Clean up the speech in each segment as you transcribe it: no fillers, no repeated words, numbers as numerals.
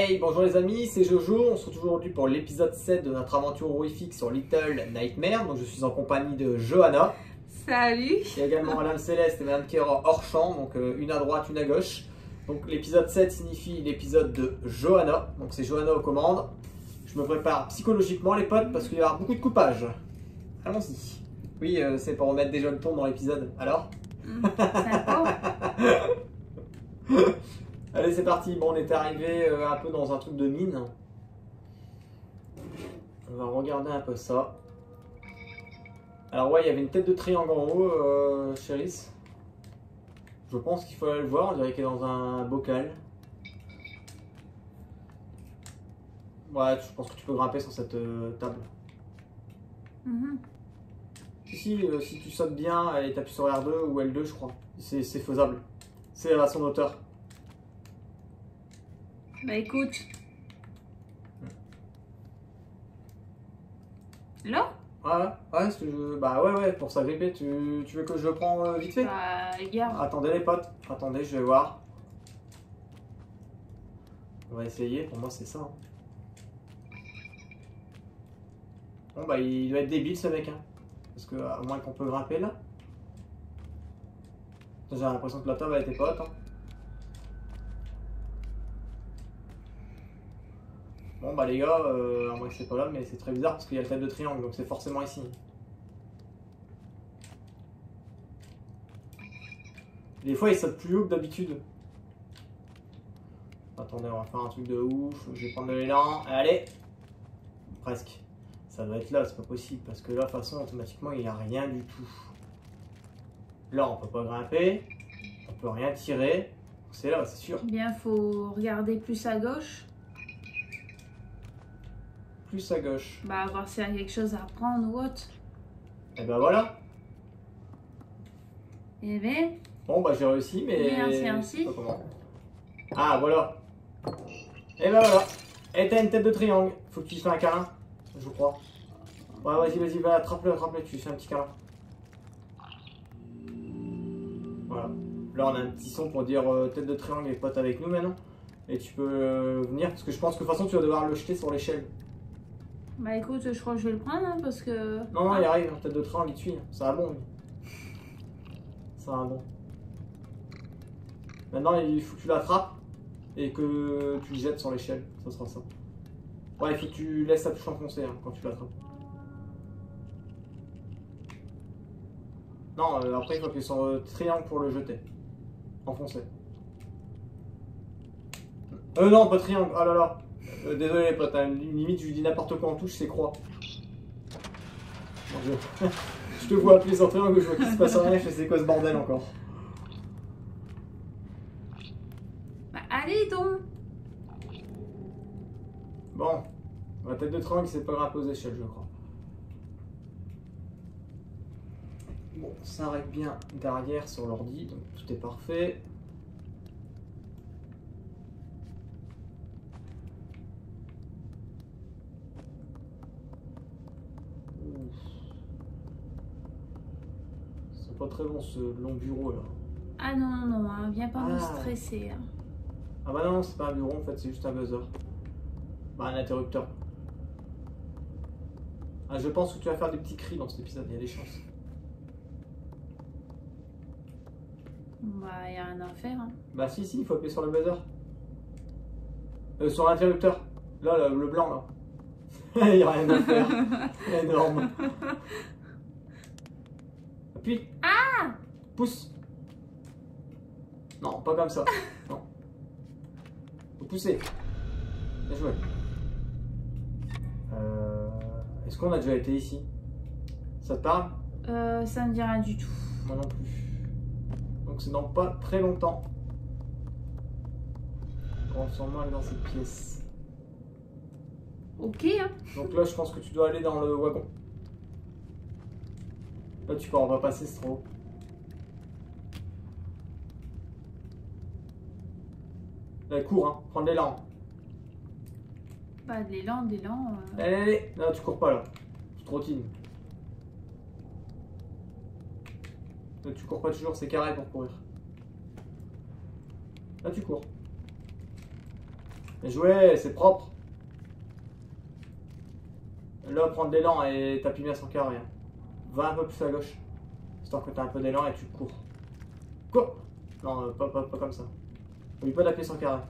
Hey, bonjour les amis, c'est Jojo. On se retrouve aujourd'hui pour l'épisode 7 de notre aventure horrifique sur Little Nightmare. Donc je suis en compagnie de Johanna. Salut. Il y a également Madame Céleste et Madame Kera hors champ, donc une à droite, une à gauche. Donc l'épisode 7 signifie l'épisode de Johanna. Donc c'est Johanna aux commandes. Je me prépare psychologiquement les potes parce qu'il y aura beaucoup de coupage. Allons-y. Oui, c'est pour remettre déjà le ton dans l'épisode. Alors Sympa. Allez, c'est parti. Bon, on est arrivé un peu dans un truc de mine. On va regarder un peu ça. Alors ouais, il y avait une tête de triangle en haut, Chéris. Je pense qu'il faut aller le voir. On dirait qu'il est dans un bocal. Ouais, je pense que tu peux grimper sur cette table. Si tu sautes bien et t'appuies sur R2 ou L2, je crois. C'est faisable. C'est à son hauteur. Bah écoute. Là Ouais, bah ouais, pour s'agripper, tu veux que je le prends vite fait? Bah regarde. Attendez les potes, attendez, je vais voir. On va essayer, pour moi c'est ça. Bon bah il doit être débile ce mec, hein. Parce que à moins qu'on peut grimper là. J'ai l'impression que la table elle était pas haute, hein. Bon bah les gars, à moins que c'est pas là, mais c'est très bizarre parce qu'il y a le tête de triangle, donc c'est forcément ici. Des fois il saute plus haut que d'habitude. Attendez, on va faire un truc de ouf, je vais prendre de l'élan, allez. Presque. Ça doit être là, c'est pas possible, parce que là, de toute façon, automatiquement, il n'y a rien du tout. Là, on peut pas grimper, on peut rien tirer. C'est là, c'est sûr. Eh bien, faut regarder plus à gauche. Plus à gauche. Bah voir s'il y a quelque chose à prendre ou autre. Et ben voilà. Eh bien. Bon, bah j'ai réussi, mais... Merci. Je sais pas comment. Ah, voilà. Et ben voilà. Et t'as une tête de triangle. Faut que tu fasses un câlin, je crois. Ouais, vas-y, va, attrape-le, tu fais un petit câlin. Voilà. Là, on a un petit son pour dire tête de triangle et pote avec nous maintenant. Et tu peux venir, parce que je pense que de toute façon, tu vas devoir le jeter sur l'échelle. Bah écoute, je crois que je vais le prendre hein, parce que... Non, il arrive, tête de triangle, il te suit. Ça va bon, lui. Ça va bon. Maintenant, il faut que tu l'attrapes et que tu le jettes sur l'échelle. Ça sera ça. Ouais, il faut que tu laisses la touche enfoncée hein, quand tu l'attrapes. Non, après il faut appuyer sur triangle pour le jeter. Enfoncer. Non, pas triangle, oh là là. Désolé les potes, hein. Limite je lui dis n'importe quoi en touche, c'est croix. Mon Dieu. Je te vois appuyer sur triangle, je vois qu'il se passe rien, je fais c'est quoi ce bordel encore. Bah allez donc. Bon, ma tête de triangle c'est pas grave aux échelles je crois. Bon, ça règle bien derrière sur l'ordi, donc tout est parfait. C'est pas très bon ce long bureau là. Ah non, hein, viens pas me stresser. Hein. Ah bah non, c'est pas un bureau en fait, c'est juste un buzzer. Bah un interrupteur. Ah, je pense que tu vas faire des petits cris dans cet épisode, il y a des chances. Bah y a rien à faire. Hein. Bah si, il faut appuyer sur le buzzer. Sur l'interrupteur. Là, le blanc là. Il n'y a rien à faire. Énorme. Appuie. Ah! Pousse. Non, pas comme ça. Non. Faut pousser. Bien joué. Est-ce qu'on a déjà été ici? Ça te parle? Ça me dit rien du tout. Moi non plus. Donc c'est dans pas très longtemps. On va sûrement aller dans cette pièce. Ok, hein. Donc là, je pense que tu dois aller dans le wagon. Là, tu peux en repasser, c'est trop haut. Là, cours, hein. Prends de l'élan. Pas de l'élan. Allez. Non, tu cours pas là. Tu trottines. Là, tu cours pas toujours, c'est carré pour courir. Là, tu cours. Bien joué, c'est propre. Là, prends de l'élan et t'appuies bien son carré. Hein. Va un peu plus à gauche. Histoire que t'as un peu d'élan et tu cours. Cours. Non, pas comme ça. N'oublie pas d'appuyer son carré.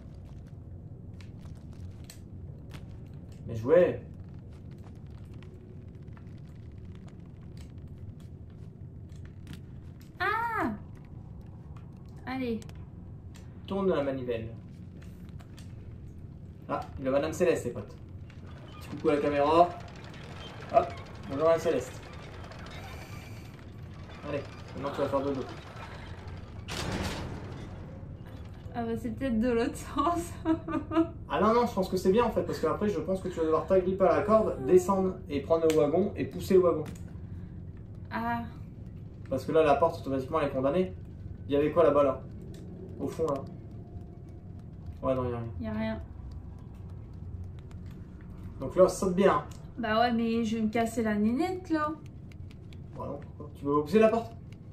Bien joué. Allez. Tourne la manivelle. Ah, il y a Madame Céleste, les potes. Petit coucou à la caméra. Hop, bonjour Madame Céleste. Allez, maintenant tu vas faire dodo. Ah bah c'est peut-être de l'autre sens. Ah non, non, je pense que c'est bien en fait, parce qu'après je pense que tu vas devoir t'agripper à la corde, descendre et prendre le wagon et pousser le wagon. Ah. Parce que là, la porte, automatiquement, elle est condamnée. Il y avait quoi là-bas, là? Au fond, là? Ouais, non, il n'y a rien. Y a rien. Donc là, saute bien. Hein. Bah ouais, mais je vais me casser la nénette là. Bah non, pourquoi? Tu veux pousser la porte?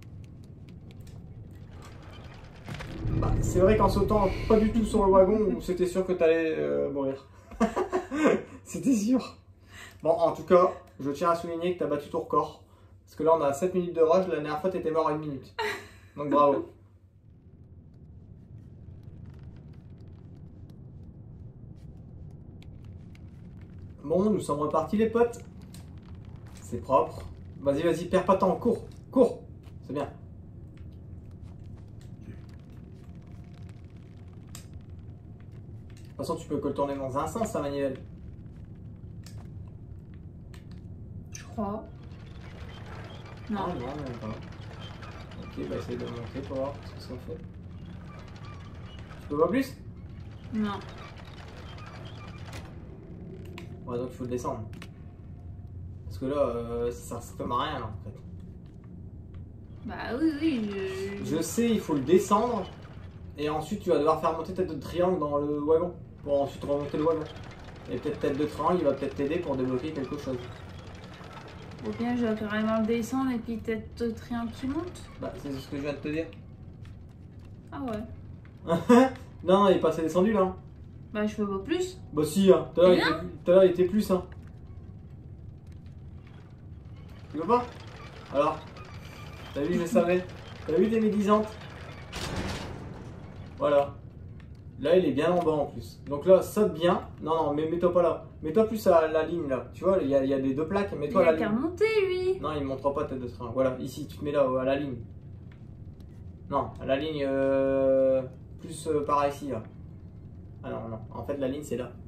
Bah, c'est vrai qu'en sautant pas du tout sur le wagon, c'était sûr que t'allais mourir. C'était sûr. Bon, en tout cas, je tiens à souligner que t'as battu ton record. Parce que là, on a 7 minutes de rush. La dernière fois, t'étais mort à 1 minute. Donc bravo. Bon, nous sommes repartis les potes. C'est propre. Vas-y, vas-y, perds pas de temps. Cours, cours. C'est bien. De toute façon, tu peux que le tourner dans un sens, la manivelle. Je crois. Non. Ah, non, même pas. Ok, bah essaye de monter pour voir ce que ça fait. Tu peux pas plus? Non. Ouais, donc il faut le descendre. Parce que là, ça ressemble à rien là, en fait. Bah oui, oui. Je sais, il faut le descendre. Et ensuite, tu vas devoir faire monter tête de triangle dans le wagon. Pour ensuite remonter le wagon. Et peut-être tête de triangle, il va peut-être t'aider pour débloquer quelque chose. Ou bien je vais carrément le descendre et puis tête de triangle qui monte. Bah, c'est ce que je viens de te dire. Ah ouais. Non, il est pas assez descendu là. Hein. Bah je veux pas plus. Bah si, hein. Tout à l'heure il était plus. Hein. Tu veux pas? Alors? T'as vu, je savais. T'as vu tes médisantes? Voilà. Là, il est bien en bas en plus. Donc là, saute bien. Non, non, mais mets-toi pas là. Mets-toi plus à la ligne là. Tu vois, il y a des deux plaques. Mets-toi Il à a la qu'à ligne. monter lui. Non, il ne montrera pas tête de train. Voilà, ici, tu te mets là, à la ligne. Non, à la ligne plus par ici là. Ah non, non. En fait, la ligne, c'est là.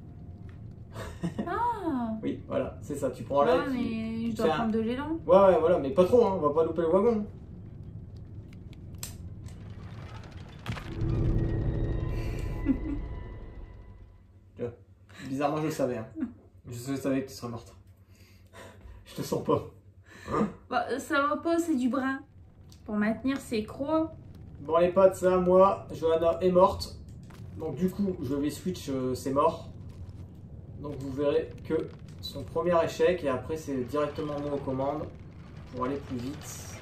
Ah. Oui, voilà, c'est ça. Tu prends là. Ouais, mais je dois prendre de l'élan. Ouais, ouais, voilà, mais pas trop, hein. On va pas louper le wagon. Bizarrement, je le savais. Hein. Je savais que tu serais morte. Je te sens pas. Hein? Bah, ça va pas, c'est du brin. Pour maintenir ses croix. Bon, les potes, ça, moi, Johanna est morte. Donc, du coup, je vais switch, c'est mort. Donc, vous verrez que son premier échec. Et après, c'est directement moi aux commandes pour aller plus vite.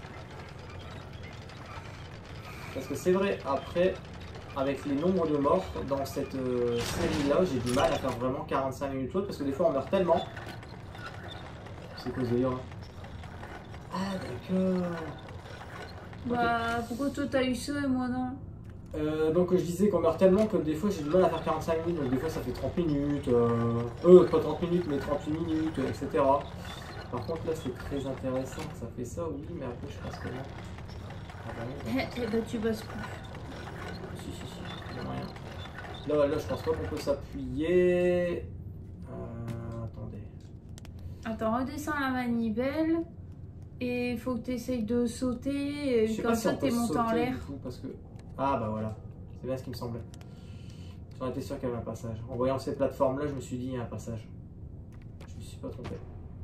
Parce que c'est vrai, après, avec les nombres de morts dans cette série-là, j'ai du mal à faire vraiment 45 minutes l'autre parce que des fois on meurt tellement. C'est quoi ce délire là? Ah d'accord. Bah pourquoi toi t'as eu ça et moi non? Donc je disais qu'on meurt tellement que des fois j'ai du mal à faire 45 minutes, donc des fois ça fait 30 minutes, pas 30 minutes mais 38 minutes, etc. Par contre là c'est très intéressant, ça fait ça oui, mais après je pense que non. Ah bah, Bah tu bosses plus. Si, il y a moyen. Là, je pense pas qu'on peut s'appuyer. Attendez. Attends, redescends la manivelle. Et il faut que tu essayes de sauter. Je sais Comme pas si ça, on peut t'es monté en sauter, l'air. du coup, parce que... Ah bah voilà, c'est bien ce qui me semblait. J'aurais été sûr qu'il y avait un passage. En voyant ces plateformes-là, je me suis dit il y a un passage. Je me suis pas trompé.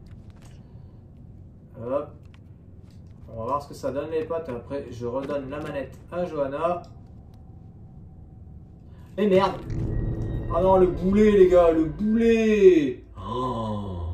Hop. On va voir ce que ça donne les potes. Après, je redonne la manette à Johanna. Et merde! Ah non, le boulet, les gars, le boulet! Oh.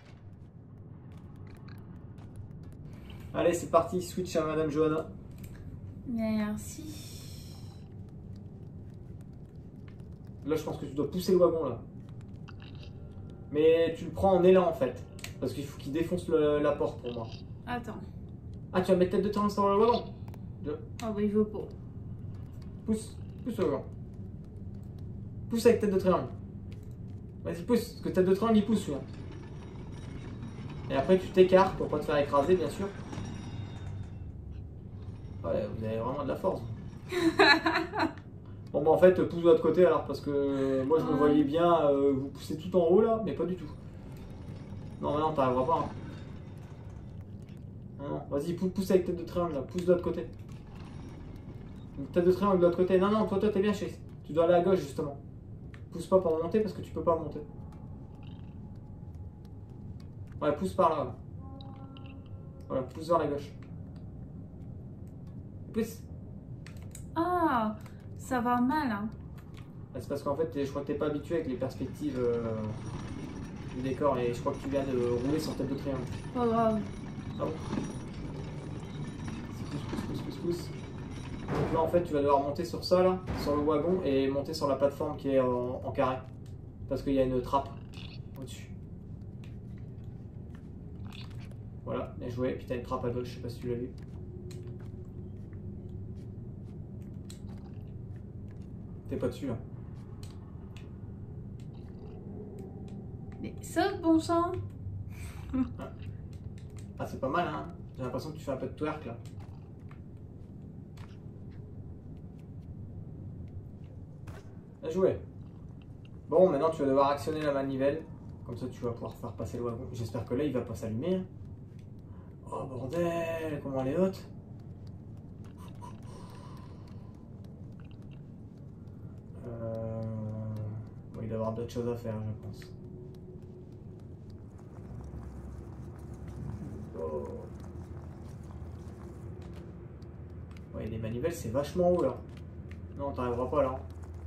Allez, c'est parti, switch à Madame Johanna. Merci. Là, je pense que tu dois pousser le wagon, là. Mais tu le prends en élan, en fait. Parce qu'il faut qu'il défonce la porte, pour moi. Attends. Ah, tu vas mettre tête de triangle sur le wagon? Ah bah il veut pas. Pousse le wagon. Pousse avec tête de triangle. Vas-y, pousse. Parce que tête de triangle, il pousse, celui-là. Et après, tu t'écartes pour pas te faire écraser, bien sûr. Ouais, vous avez vraiment de la force. Bon, bah en fait, pousse de l'autre côté alors, parce que moi je me voyais bien vous pousser tout en haut là, mais pas du tout. Non, mais non, t'arriveras pas. Hein. Non, non, vas-y, pousse avec tête de triangle là, pousse de l'autre côté. Tête de triangle de l'autre côté. Non, non, toi t'es bien, Chase. Tu dois aller à gauche justement. Pousse pas pour monter parce que tu peux pas monter. Ouais, pousse par là. Voilà, pousse vers la gauche. Pousse. Ah, ça va mal, hein. C'est parce qu'en fait, je crois que t'es pas habitué avec les perspectives du décor et je crois que tu viens de rouler sur tête de triangle. Pas grave. Ah bon. Pousse. Donc là, en fait, tu vas devoir monter sur ça, là, sur le wagon et monter sur la plateforme qui est en carré. Parce qu'il y a une trappe au-dessus. Voilà, bien joué. Puis t'as une trappe à gauche, je sais pas si tu l'as vu. T'es pas dessus, là. Mais saute, bon sang. Ah, c'est pas mal, hein. J'ai l'impression que tu fais un peu de twerk, là. Bien joué. Bon, maintenant, tu vas devoir actionner la manivelle. Comme ça, tu vas pouvoir faire passer le wagon. J'espère que là, il va pas s'allumer. Hein. Oh, bordel, comment elle est haute. Bon, il doit y avoir d'autres choses à faire, je pense. Oh. Ouais, les manivelles, c'est vachement haut là. Non, t'arriveras pas là.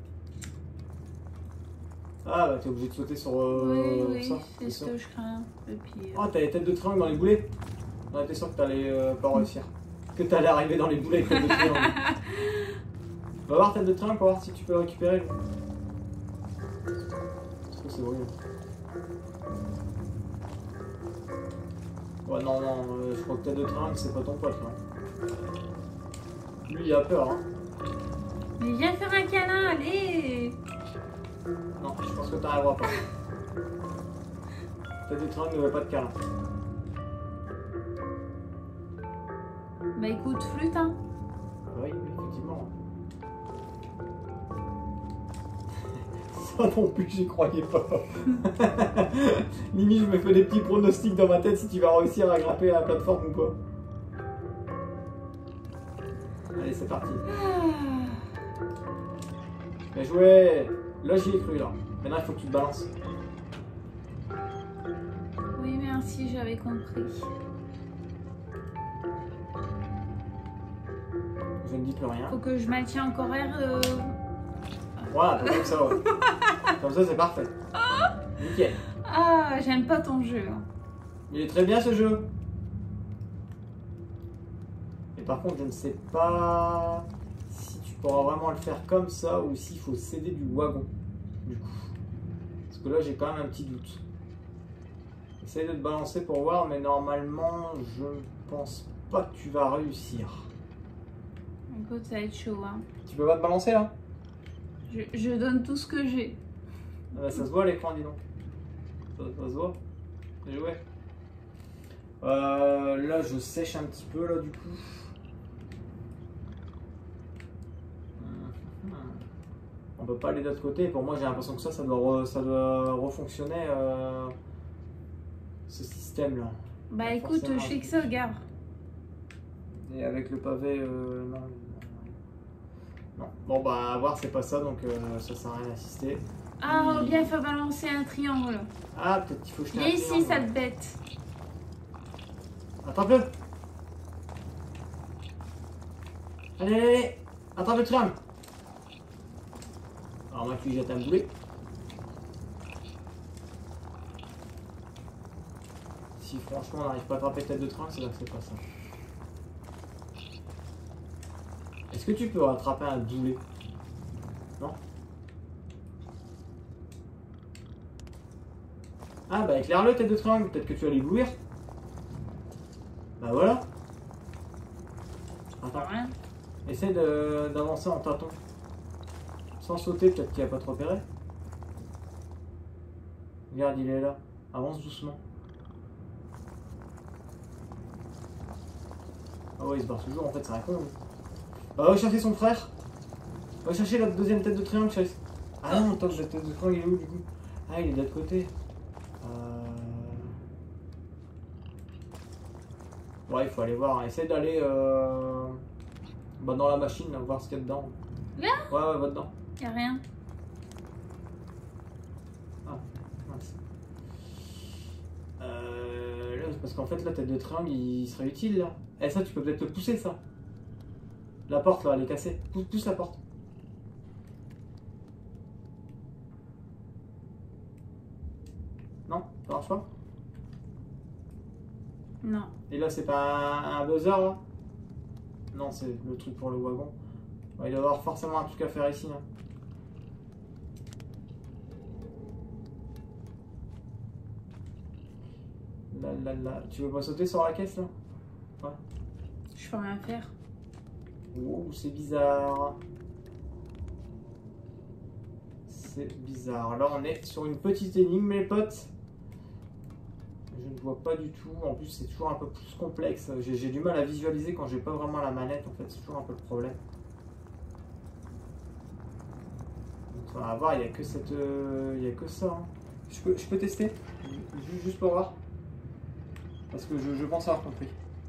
Ah, bah t'es obligé de sauter sur oui, ça. c'est ce que je crains. Et puis, Ah, t'as les têtes de triangle dans les boulets. On était sûr que t'allais pas réussir. Que t'allais arriver dans les boulets avec tête de triangle. Va voir tête de triangle pour voir si tu peux le récupérer. Parce que c'est horrible. Ouais, non, non, je crois que tête de triangle, c'est pas ton pote là. Lui, il a peur, hein. Mais viens faire un câlin, allez. Non, je pense que t'arriveras pas. Tête de triangle ne veut pas de câlin. Bah écoute, flûte, hein. Oui, effectivement. Ça non plus, j'y croyais pas. Limite, je me fais des petits pronostics dans ma tête si tu vas réussir à grimper à la plateforme ou pas. Allez, c'est parti. Bien joué. Là, j'y ai cru, là. Maintenant, il faut que tu te balances. Oui, merci, j'avais compris. Je ne dis plus rien. Faut que je maintienne encore air. Voilà, comme ça, ouais. Comme ça, c'est parfait. Nickel. Ah, j'aime pas ton jeu. Il est très bien, ce jeu. Et par contre, je ne sais pas si tu pourras vraiment le faire comme ça ou s'il faut céder du wagon, du coup. Parce que là, j'ai quand même un petit doute. Essaye de te balancer pour voir, mais normalement, je ne pense pas que tu vas réussir. Écoute, ça va être chaud, hein. Tu peux pas te balancer, là? Je donne tout ce que j'ai. Ah bah, ça se voit à l'écran, dis donc. Ça se voit. Bien joué. Là, je sèche un petit peu, là, du coup. On peut pas aller de l'autre côté. Pour moi, j'ai l'impression que ça doit refonctionner ce système-là. Bah écoute, je sais que ça, regarde. Et avec le pavé, non. Non. Bon, bah, à voir, c'est pas ça, donc ça sert à rien d'insister. Ah, bien, il faut balancer un triangle. Ah, peut-être qu'il faut jeter un Viens ici, triangle. sale bête. Attrape-le. Allez, allez, allez. Attrape le triangle. Alors moi, tu lui jettes un boulet. Si franchement on n'arrive pas à attraper tête de triangle, c'est là que c'est pas ça. Est-ce que tu peux rattraper un boulet? Non? Ah bah éclaire-le, tête de triangle, peut-être que tu vas l'éblouir. Bah voilà. Attends, Rien. essaie d'avancer en tâton. Sans sauter, peut-être qu'il va pas te repérer. Regarde, il est là. Avance doucement. Ah ouais, il se barre toujours, en fait, c'est un con. Lui. Bah, va chercher son frère. Va chercher la deuxième tête de triangle, Chase. Ah non, attends, la tête de triangle, il est où du coup? Ah, il est de l'autre côté. Ouais, il faut aller voir. Essaye d'aller bah, dans la machine, là, voir ce qu'il y a dedans. Là? Ouais, va dedans. Y'a rien. Ah, mince. Là, c'est parce qu'en fait, la tête de triangle, il serait utile là. Eh, ça, tu peux peut-être le pousser, ça. La porte, là, elle est cassée. Pousse la porte. Non, ça marche pas. Non. Et là, c'est pas un buzzer, là? Non, c'est le truc pour le wagon. Ouais, il doit y avoir forcément un truc à faire ici. Hein. Là. Tu veux pas sauter sur la caisse, là? Ouais. Je peux rien faire. Oh, c'est bizarre. C'est bizarre. Là, on est sur une petite énigme, mes potes. Je ne vois pas du tout. En plus, c'est toujours un peu plus complexe. J'ai du mal à visualiser quand j'ai pas vraiment la manette. En fait, c'est toujours un peu le problème. Donc, on va voir. Il n'y a que cette, il y a que ça. Hein. Je peux tester, juste pour voir. Parce que je pense avoir compris.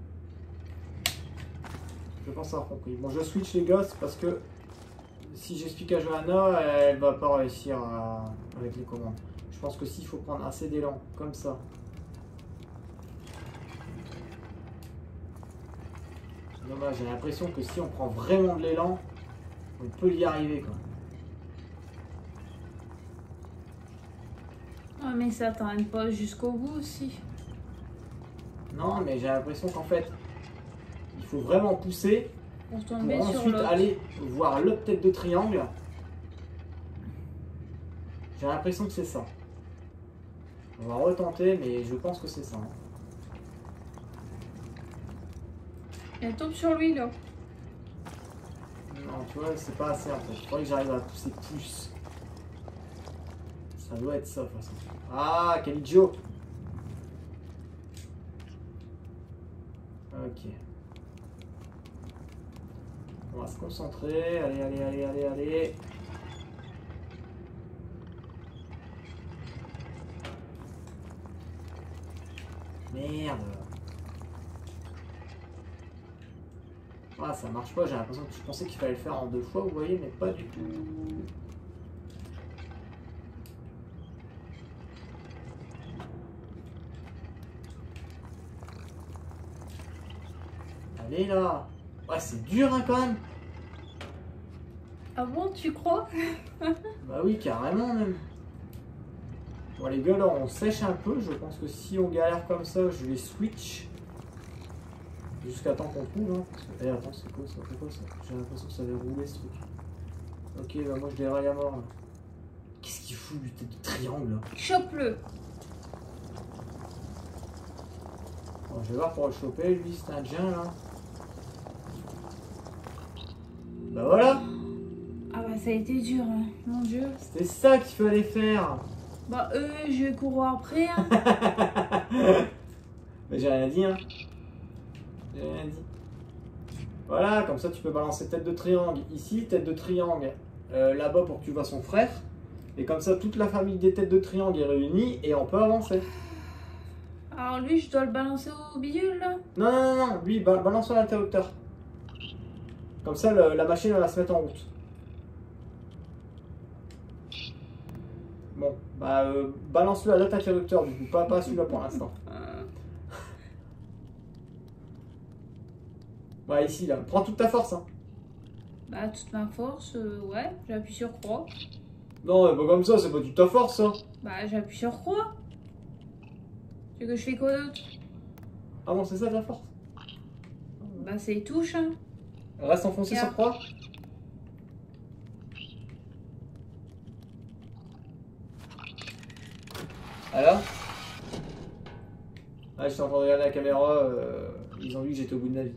Je pense avoir compris. Bon, je switch les gosses parce que si j'explique à Johanna, elle va pas réussir avec les commandes. Je pense que s'il faut prendre assez d'élan, comme ça. Dommage, j'ai l'impression que si on prend vraiment de l'élan, on peut y arriver quoi. Ouais, mais ça t'emmène pas jusqu'au bout aussi. Non, mais j'ai l'impression qu'en fait, il faut vraiment pousser Pour tomber pour sur ensuite l'autre. aller voir l'autre tête de triangle. J'ai l'impression que c'est ça. On va retenter, mais je pense que c'est ça. Hein. Elle tombe sur lui là. Non, tu vois, c'est pas assez en fait. Il faudrait que j'arrive à pousser plus. Ça doit être ça de toute façon. Ah, quel idiot! Ok. On va se concentrer. Allez. Merde. Ah, ça marche pas. J'ai l'impression que je pensais qu'il fallait le faire en 2 fois, vous voyez, mais pas du tout. Allez là. Ouais, c'est dur hein, quand même. Ah bon, tu crois? Bah oui, carrément même. Bon les gars, là on sèche un peu. Je pense que si on galère comme ça, je vais switch. Jusqu'à temps qu'on trouve. Hein, parce que... Eh, attends, c'est quoi ça? J'ai l'impression que ça va rouler ce truc. Ok, bah moi je déraille à mort là. Qu'est-ce qu'il fout lui, tête de triangle là? Chope-le. Bon, je vais voir pour le choper. Lui, c'est un gien là. Bah voilà! Ah bah ça a été dur, hein. Mon dieu. C'était ça qu'il fallait faire! Bah je vais courir après, hein. Mais j'ai rien dit, hein. J'ai rien dit. Voilà, comme ça tu peux balancer tête de triangle ici, tête de triangle là-bas pour que tu vois son frère. Et comme ça, toute la famille des têtes de triangle est réunie et on peut avancer. Alors lui, je dois le balancer au bidule, là? Non, lui, balance-le à l'interrupteur. Comme ça, la machine elle va se mettre en route. Bon, bah balance-le à l'autre interrupteur du coup, pas celui-là pour l'instant. Ouais, ici, là, prends toute ta force. Hein. Bah toute ma force, ouais, j'appuie sur croix. Non, pas comme ça, c'est pas toute ta force, ça. Bah j'appuie sur croix. Tu veux que je fais quoi d'autre? Ah bon, c'est ça ta force? Bah c'est les touches, hein. Reste enfoncé sur croix. Alors? Ah, j'étais en train de regarder la caméra, ils ont vu que j'étais au bout de ma vie.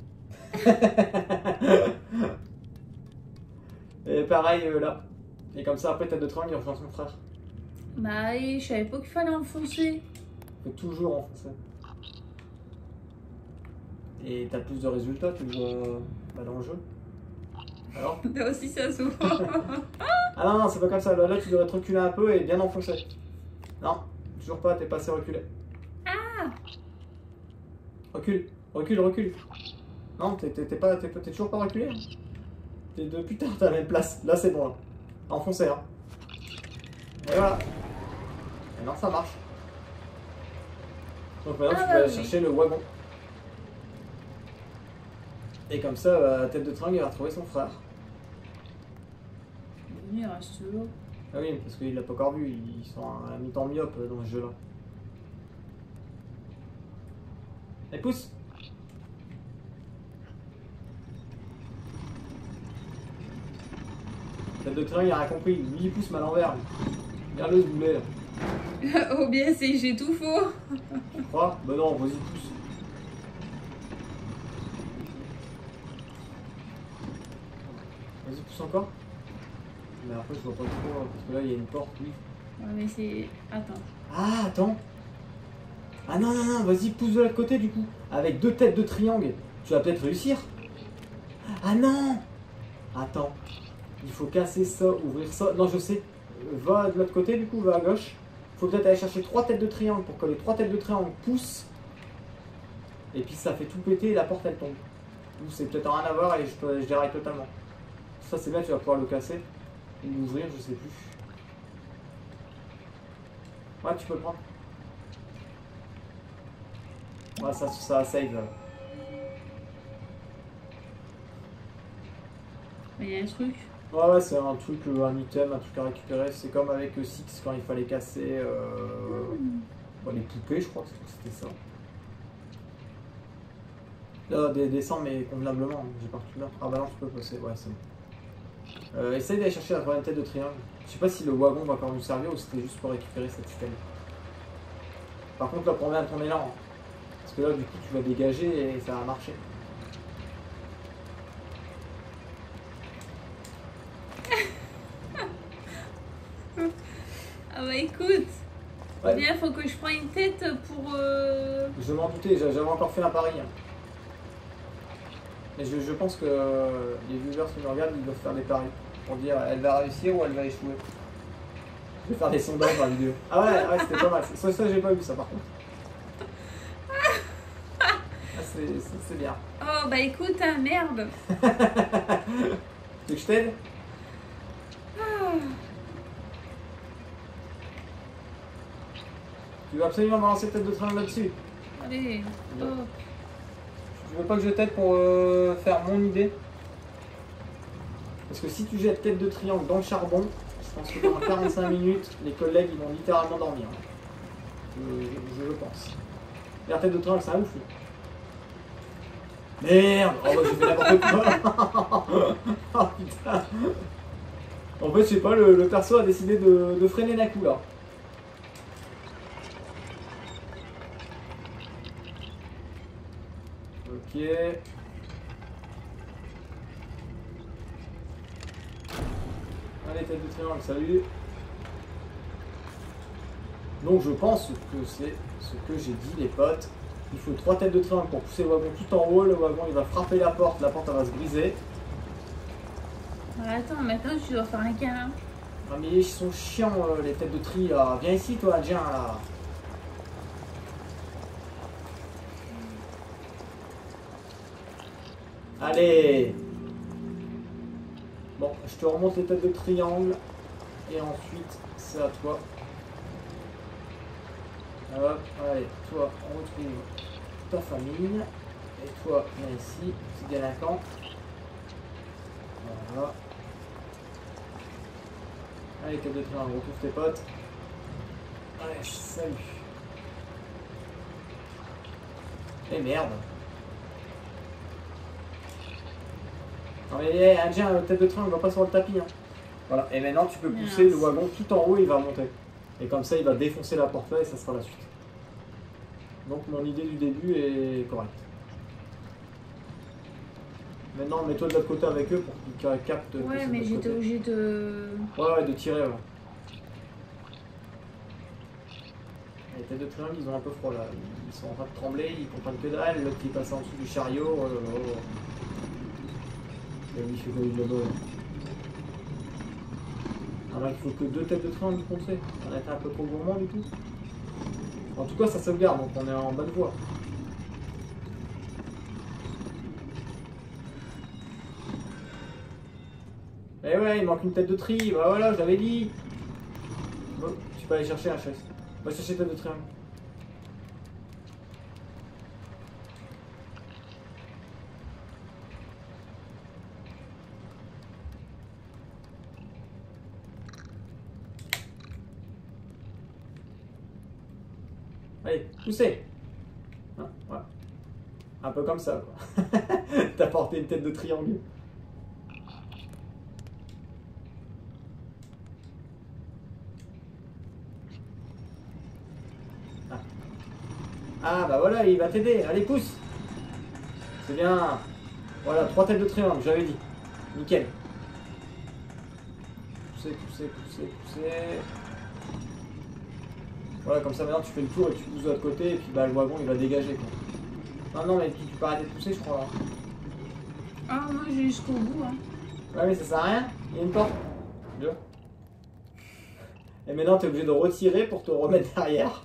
Et pareil là. Et comme ça, après, tête de triangle, il rejoint son frère. Bah, et je savais pas qu'il fallait enfoncer. Faut toujours enfoncer. Et t'as plus de résultats, tu joues dans le jeu. Alors Là aussi, ça s'ouvre. Ah non, non, c'est pas comme ça. Là, tu devrais te reculer un peu et bien enfoncer. Non, toujours pas, t'es pas assez reculé. Ah! Recule, recule, recule. Non, t'es toujours pas reculé. Hein. Depuis tard, t'as la même place. Là, c'est bon. Là. Enfoncé, hein. Et voilà. Et non, ça marche. Donc maintenant, tu peux aller chercher le wagon. Et comme ça, tête de triangle, il va retrouver son frère. Il reste là. Ah oui, parce qu'il l'a pas encore vu. Ils sont à mi-temps myope dans ce jeu-là. Et pousse. Tête de triangle, il a rien compris. Lui, il pousse mal à l'envers. Regarde-le ce boulet là. Oh bien, c'est j'ai tout faux. Tu crois? Bah non, vas-y, pousse. Vas-y, pousse encore. Mais après, je vois pas trop, parce que là, il y a une porte, oui. Ouais, mais c'est... Attends. Ah, attends. Ah non, non, non, vas-y, pousse de l'autre côté, du coup. Avec 2 têtes de triangle, tu vas peut-être réussir. Ah non. Attends. Il faut casser ça, ouvrir ça. Non, je sais. Va de l'autre côté, du coup, va à gauche. Il faut peut-être aller chercher 3 têtes de triangle pour que les 3 têtes de triangle poussent. Et puis ça fait tout péter et la porte, elle tombe. Ou c'est peut-être rien à voir et je déraille totalement. Ça, c'est bien, tu vas pouvoir le casser. Ou l'ouvrir, je sais plus. Ouais, tu peux le prendre. Ouais, ça save. Mais il y a un truc. Ouais, ouais, c'est un truc, un item, un truc à récupérer. C'est comme avec Six quand il fallait casser bon, les poupées, je crois que c'était ça. Là, descends, mais convenablement. J'ai pas reculé là. Ah bah non, tu peux passer. Ouais, c'est bon. Essaye d'aller chercher la 3e tête de triangle. Je sais pas si le wagon va encore nous servir ou c'était juste pour récupérer cette système. Par contre, là, prends bien ton élan. Hein. Parce que là, du coup, tu vas dégager et ça va marcher. Ah bah écoute. Ouais. Bien, faut que je prenne une tête pour... Je m'en doutais, j'avais encore fait un pari. Hein. Mais je pense que les viewers qui nous regardent, ils doivent faire des paris. Pour dire, elle va réussir ou elle va échouer. Je vais faire des sondages dans la vidéo. Ah ouais, c'était pas mal. Ça j'ai pas vu ça par contre. Ah, c'est bien. Oh bah écoute, hein, merde. Tu veux que je t'aide? Tu veux absolument balancer tête de triangle là-dessus? Allez, oh. Tu veux pas que je t'aide pour faire mon idée? Parce que si tu jettes tête de triangle dans le charbon, je pense que pendant 45 minutes, les collègues ils vont littéralement dormir. Je le pense. La tête de triangle, c'est un ouf. Merde! Oh bah j'ai fait n'importe quoi! Oh putain! En fait, je sais pas, le perso a décidé de freiner d'un coup là. Ok. Allez, tête de triangle, salut. Donc je pense que c'est ce que j'ai dit les potes. Il faut 3 têtes de triangle pour pousser le wagon tout en haut. Le wagon il va frapper la porte elle va se briser. Attends, maintenant tu dois faire un câlin. Ah mais ils sont chiants les têtes de tri là. Viens ici toi Adrien là. Allez. Bon, je te remonte les têtes de triangle. Et ensuite, c'est à toi. Hop, allez, toi, on retrouve ta famille. Et toi, viens ici, petit délinquant. Voilà. Allez, tête de triangle, retrouve tes potes. Allez, salut. Et merde. Non mais Adrien, tête de triangle, va pas sur le tapis. Hein. Voilà, et maintenant tu peux pousser le wagon tout en haut, il va monter. Et comme ça, il va défoncer la porte là et ça sera la suite. Donc mon idée du début est correcte. Maintenant, mets-toi de l'autre côté avec eux pour qu'ils captent. Ouais, mais j'étais obligé de... Ouais, de tirer, ouais. Les têtes de triangle, ils ont un peu froid là. Ils sont en train de trembler, ils comprennent que dalle. L'autre qui est passé en dessous du chariot. Oh là là. Et lui, il fait quoi de là-bas. Alors il faut que 2 têtes de triangle pour contrer. On a été un peu trop gourmand du coup. En tout cas, ça sauvegarde, donc on est en bonne voie. Eh ouais, il manque une tête de tri. Bah voilà, je l'avais dit. Bon, tu peux aller chercher un chasse. Va chercher tête de triangle. Allez, poussez. Hein, voilà. Un peu comme ça, quoi. T'as porté une tête de triangle. Ah. Ah, bah voilà, il va t'aider. Allez, pousse. C'est bien. Voilà, 3 têtes de triangle, j'avais dit. Nickel. Poussez, poussez, poussez, poussez. Voilà, comme ça maintenant tu fais le tour et tu pousses de l'autre côté et puis bah le wagon il va dégager quoi. Non, non, mais tu peux arrêter de pousser, je crois. Hein. Ah, moi j'ai jusqu'au bout. Hein. Ouais, mais ça sert à rien. Il y a une porte. Bien. Et maintenant tu es obligé de retirer pour te remettre derrière.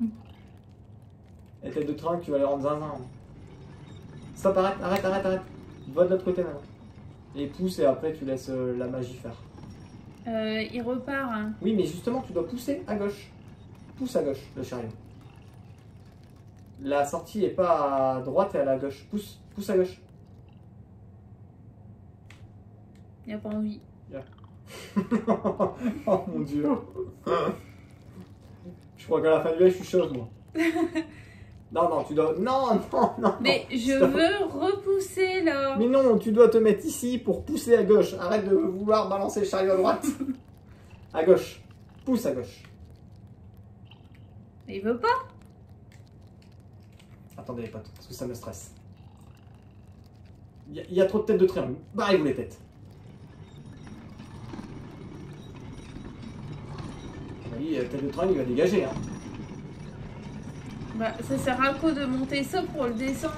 Et tête de triangle, tu vas les rendre zinzin. Stop, arrête, arrête, arrête, arrête. Va de l'autre côté maintenant. Et pousse et après tu laisses la magie faire. Il repart. Hein. Oui, mais justement tu dois pousser à gauche. Pousse à gauche, le chariot. La sortie est pas à droite et à la gauche. Pousse, pousse à gauche. Il a pas envie. Yeah. Oh mon dieu. Je crois qu'à la fin du live, je suis chose, moi. Non, non, tu dois... Non, non, non. Mais non. je veux repousser là. Mais non, tu dois te mettre ici pour pousser à gauche. Arrête de vouloir balancer le chariot à droite. À gauche. Pousse à gauche. Il veut pas. Attendez les potes, parce que ça me stresse. Il y a trop de têtes de triangle. Barrez-vous les têtes. Oui, la tête de triangle, il va dégager. Hein. Bah, ça sert à quoi de monter ça pour le descendre?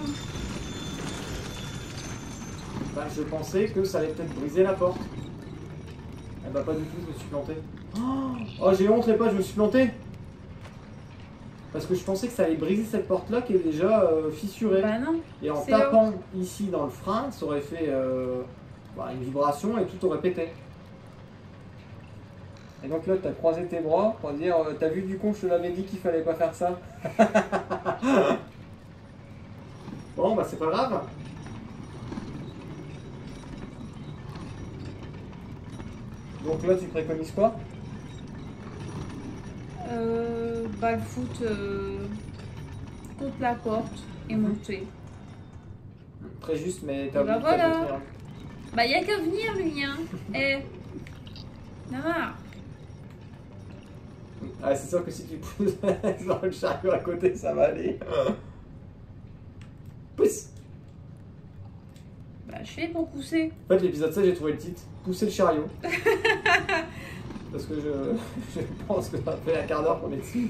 Bah, je pensais que ça allait peut-être briser la porte. Eh bah pas du tout, je me suis planté. Oh, j'ai honte les potes, je me suis planté. Parce que je pensais que ça allait briser cette porte-là qui est déjà fissurée. Bah non. Et en tapant ici dans le frein, ça aurait fait une vibration et tout aurait pété. Et donc là, tu as croisé tes bras pour dire t'as vu du con, je te l'avais dit qu'il fallait pas faire ça. Bon, bah c'est pas grave. Donc là, tu préconises quoi? Bah le foot contre la porte et monter. Très juste, mais t'as Bah oublié de voilà. définir. Bah y a qu'à venir lui hein. Eh. Non. Ah, c'est sûr que si tu pousses dans le chariot à côté, ça va aller. Pousse. Bah je fais pour pousser. En fait, l'épisode 7, j'ai trouvé le titre. Pousser le chariot. Parce que je pense que ça fait un quart d'heure qu'on est dessus.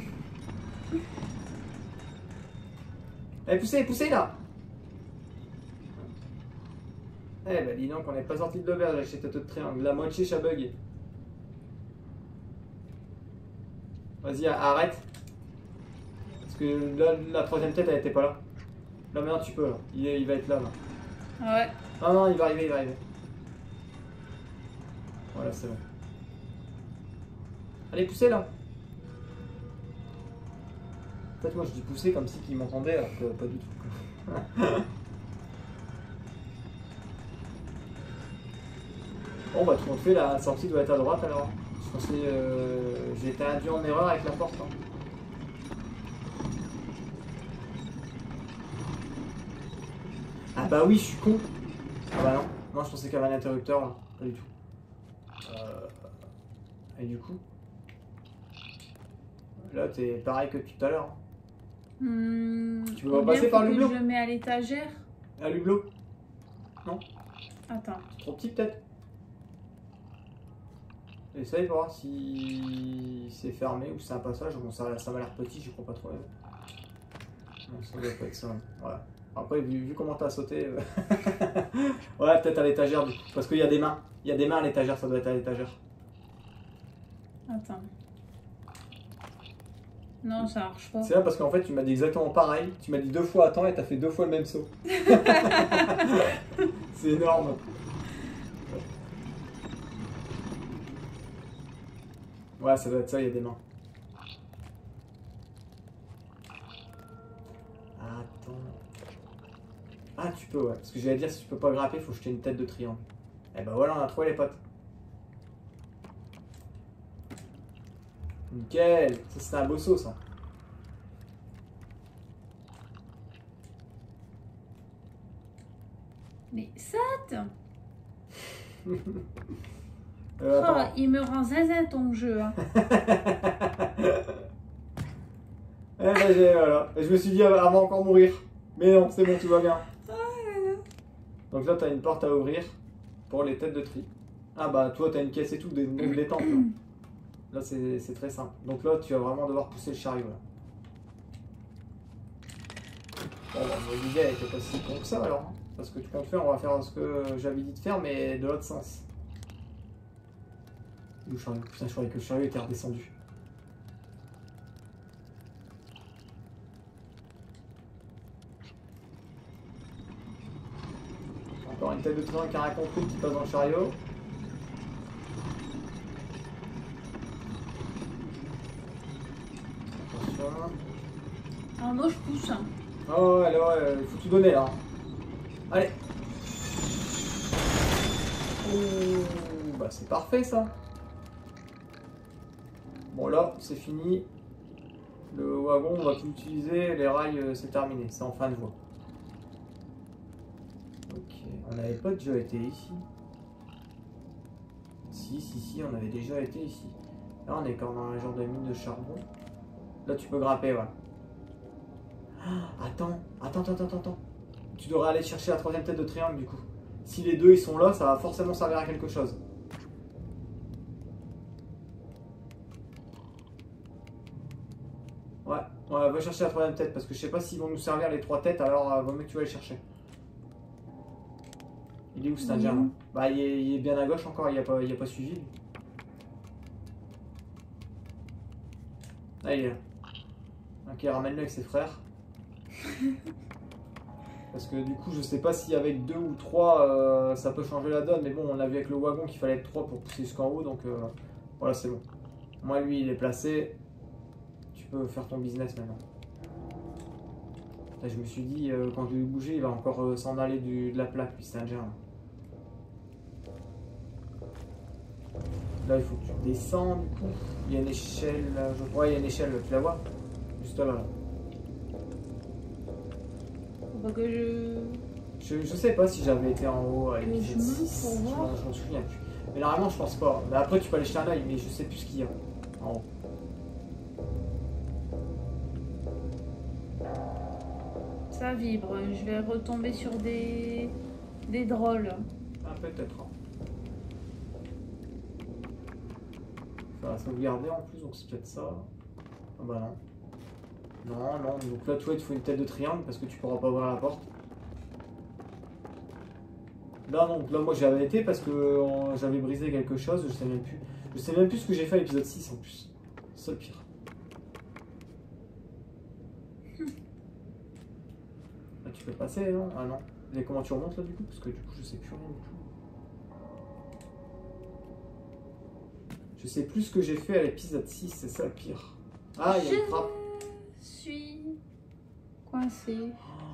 Allez, poussez, poussez là. Eh ben dis donc, on n'est pas sorti de l'auberge avec ces têtes de triangle. La moitié chabug. Vas-y, arrête. Parce que là, la troisième tête, elle était pas là. Là maintenant, tu peux. Là. Il va être là. Ouais. Non, non, il va arriver, il va arriver. Voilà, c'est bon. Allez, poussez là. En fait, moi, je dis pousser comme si qu'il m'entendait, alors que pas du tout. Bon, bah, tout le monde fait, la sortie doit être à droite alors. Je pensais, j'ai été induit en erreur avec la porte. Hein. Ah bah oui, je suis con. Ah bah non. Non, je pensais qu'il y avait un interrupteur là. Pas du tout. Et du coup, là, t'es pareil que tout à l'heure. Tu peux pas passer par l'hublot? Je le mets à l'étagère. À l'hublot? Non? Attends. Trop petit peut-être? Essaye pour voir si c'est fermé ou si c'est un passage. Bon, ça m'a l'air petit, je crois pas trop. Non, ça doit pas être ça. Ouais. Après, vu comment t'as sauté. Ouais, peut-être à l'étagère du coup. Parce qu'il y a des mains. Il y a des mains à l'étagère, ça doit être à l'étagère. Attends. Non, ça marche pas. C'est là parce qu'en fait, tu m'as dit exactement pareil. Tu m'as dit 2 fois attends et t'as fait 2 fois le même saut. C'est énorme. Ouais, ça doit être ça, il y a des mains. Attends. Ah, tu peux, ouais. Parce que j'allais dire, si tu peux pas grimper, faut jeter une tête de triangle. Et ben voilà, on a trouvé les potes. Nickel. Ça, c'était un beau saut, ça. Mais Sat Attends. il me rend zinzin ton jeu. Hein. Eh ben, voilà. Et je me suis dit, elle va encore mourir. Mais non, c'est bon, tout va bien. Donc là, tu as une porte à ouvrir pour les têtes de tri. Ah bah, toi, tu as une caisse et tout, donc détente. Là, c'est très simple. Donc là, tu vas vraiment devoir pousser le chariot. Là. Bon, bah, l'idée, elle était pas si con que ça, alors. Hein. Parce que tu comptes faire, on va faire ce que j'avais dit de faire, mais de l'autre sens. Le chariot. Putain, je croyais que le chariot était redescendu. Encore une tête de triangle qui a rien compris qui passe dans le chariot. Attention. Alors moi je pousse. Hein. Oh ouais, ouais, il faut tout donner là. Allez. Oh, bah c'est parfait ça. Bon là, c'est fini. Le wagon, on va plus l'utiliser. Les rails, c'est terminé. C'est en fin de voie. Ok. On n'avait pas déjà été ici. Si, on avait déjà été ici. Là, on est comme dans un genre de mine de charbon. Là, tu peux grimper, ouais. Ah, attends. Tu devrais aller chercher la 3e tête de triangle, du coup. Si les deux, ils sont là, ça va forcément servir à quelque chose. Ouais, va chercher la 3e tête, parce que je sais pas s'ils vont nous servir les 3 têtes, alors vaut mieux que tu vas les chercher. Il est où cet indien là? Bah il est bien à gauche encore, il a pas suivi. Ah il est là. Ok, ramène-le avec ses frères. Parce que du coup je sais pas si avec 2 ou 3 ça peut changer la donne, mais bon on a vu avec le wagon qu'il fallait être 3 pour pousser jusqu'en haut, donc voilà c'est bon. Moi lui il est placé, tu peux faire ton business maintenant. Là, je me suis dit quand je vais bouger il va encore s'en aller de la plaque, puis c'est indien. Là, il faut que tu descends, du coup. Il y a une échelle, je crois, il y a une échelle, tu la vois? Juste là, là. Faut que Je sais pas si j'avais été en haut avec l'épisode 6, je m'en souviens plus. Mais normalement, je pense pas. Mais après, tu peux aller jeter un œil, mais je sais plus ce qu'il y a en haut. Ça vibre, je vais retomber sur des drôles. Ah, peut-être. Ça va sauvegarder en plus, donc c'est peut-être ça. Ah bah non. Non, donc là tu vois il te faut une tête de triangle parce que tu pourras pas ouvrir la porte. Là non, là moi j'avais été parce que j'avais brisé quelque chose, je sais même plus. Je sais même plus ce que j'ai fait à l'épisode 6 en plus. C'est ça le pire. Là tu peux passer non? Ah non. Et comment tu remontes là du coup? Parce que du coup je sais plus rien du tout. Je sais plus ce que j'ai fait à l'épisode 6, c'est ça le pire. Ah, il y a une trappe. Je suis coincée.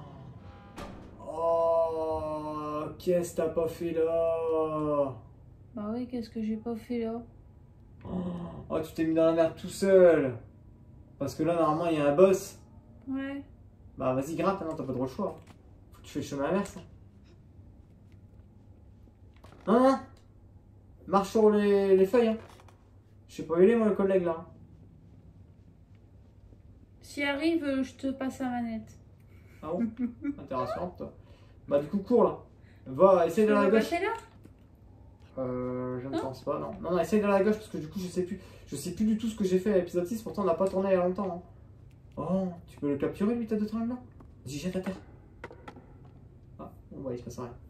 Oh, qu'est-ce que t'as pas fait là? Bah oui, qu'est-ce que j'ai pas fait là? Oh, tu t'es mis dans la merde tout seul. Parce que là, normalement, il y a un boss. Ouais. Bah, vas-y, grimpe, non, t'as pas trop le choix. Faut que tu fais le chemin inverse. Hein? Marche sur les feuilles, hein. Je sais pas où il est, moi, le collègue, là. Si arrive, je te passe la manette. Ah bon? Intéressant, toi. Bah, du coup, cours là. Va, essaye de la gauche. Passer là? Je ne pense pas, non. Non, essaye de la gauche parce que du coup, je sais plus. Je sais plus du tout ce que j'ai fait à l'épisode 6. Pourtant, on n'a pas tourné il y a longtemps. Hein. Oh, tu peux le capturer, lui, tête de triangle là? Vas-y, jette à terre. Ah, bon, bah, il se passe rien.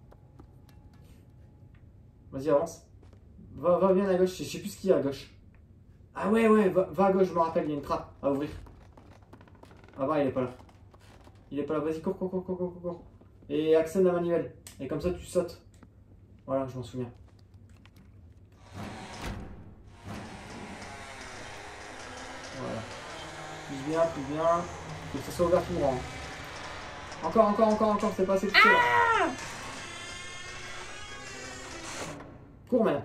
Vas-y, avance. Va bien à gauche. Je sais plus ce qu'il y a à gauche. Ah ouais, va à gauche, je me rappelle, il y a une trappe à ouvrir. Ah bah, il est pas là. Il est pas là, vas-y, cours. Et accède la manivelle. Et comme ça, tu sautes. Voilà, je m'en souviens. Voilà. Plus bien. Faut que ça soit ouvert tout droit. Encore, c'est pas assez touché là. Cours maintenant.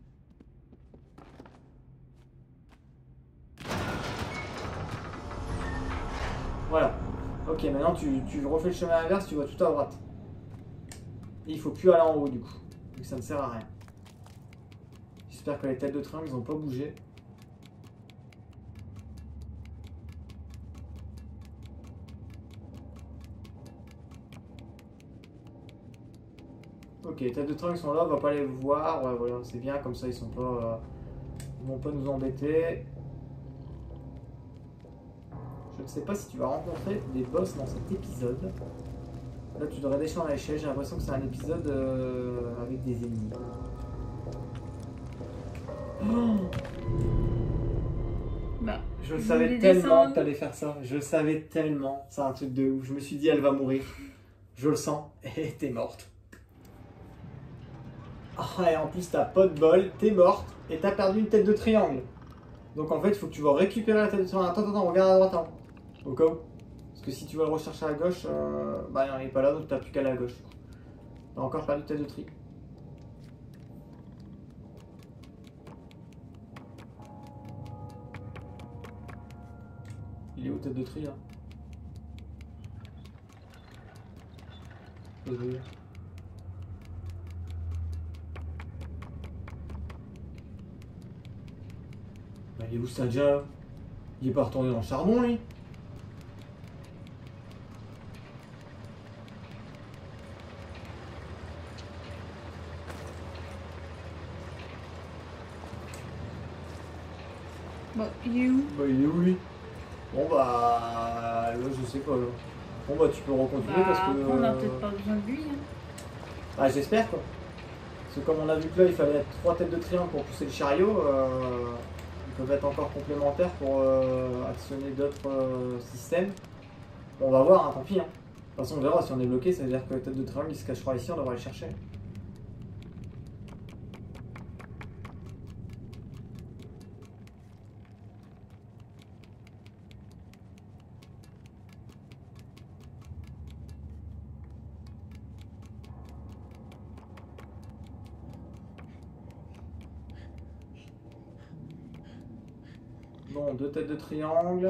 Voilà. Ok, maintenant tu refais le chemin inverse, tu vas tout à droite. Et il faut plus aller en haut du coup. Donc ça ne sert à rien. J'espère que les têtes de triangle n'ont pas bougé. Ok, les têtes de triangle sont là, on va pas les voir. Ouais, voilà, c'est bien, comme ça ils sont pas, ils vont pas nous embêter. Je ne sais pas si tu vas rencontrer des boss dans cet épisode. Là, tu devrais descendre à l'échelle. J'ai l'impression que c'est un épisode avec des ennemis. Oh, bah, je le savais tellement que t'allais faire ça. Je le savais tellement. C'est un truc de ouf. Je me suis dit, elle va mourir. Je le sens. Et t'es morte. Ah, et en plus, t'as pas de bol. T'es morte. Et t'as perdu une tête de triangle. Donc en fait, il faut que tu vas récupérer la tête de triangle. Attends, regarde à droite. Hein. Au cas où. Parce que si tu vas le rechercher à gauche, bah il n'est pas là, donc t'as plus qu'à aller à gauche. T'as encore perdu tête de tri. Il est où tête de tri là? Bah, il est où Sadia? Il est pas retourné dans le charbon lui? Bah, il est où? Bah, il est où lui? Bon bah, là je sais pas. Là. Bon bah, tu peux recontinuer parce que. On a peut-être pas besoin de lui. Hein. Bah, j'espère quoi. Parce que comme on a vu que là, il fallait 3 têtes de triangle pour pousser le chariot. Ils peuvent être encore complémentaires pour actionner d'autres systèmes. Bon, on va voir, hein, tant pis. Hein. De toute façon, on verra. Si on est bloqué, ça veut dire que la tête de triangle il se cachera ici, on devra aller chercher. Bon, 2 têtes de triangle.